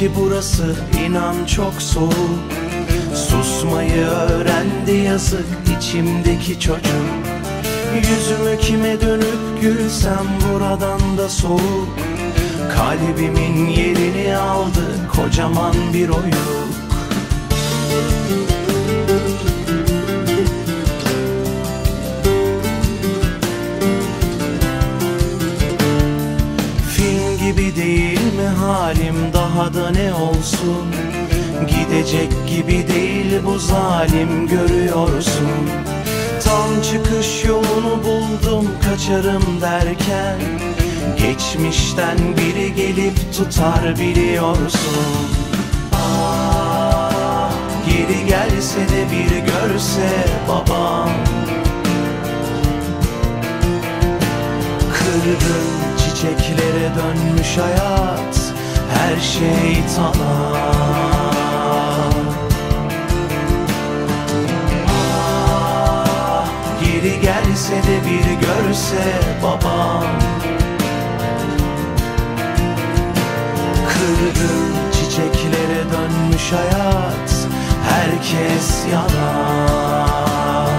ki burası inan çok soğuk. Susmayı öğrendi yazık içimdeki çocuk. Yüzümü kime dönüp gülsem buradan da soğuk. Kalbimin yerini aldı kocaman bir oyuk. Film gibi değil mi halim, daha da ne olsun? Gidecek gibi değil bu zalim, görüyorsun. Tam çıkış yolunu buldum kaçarım derken, geçmişten biri gelip tutar biliyorsun. Ah, geri gelse de bir görse babam. Kırgın çiçeklere dönmüş hayat, her şey tamam. Ah, geri gelse de bir görse babam. Kırgın çiçeklere dönmüş hayat, herkes yalan.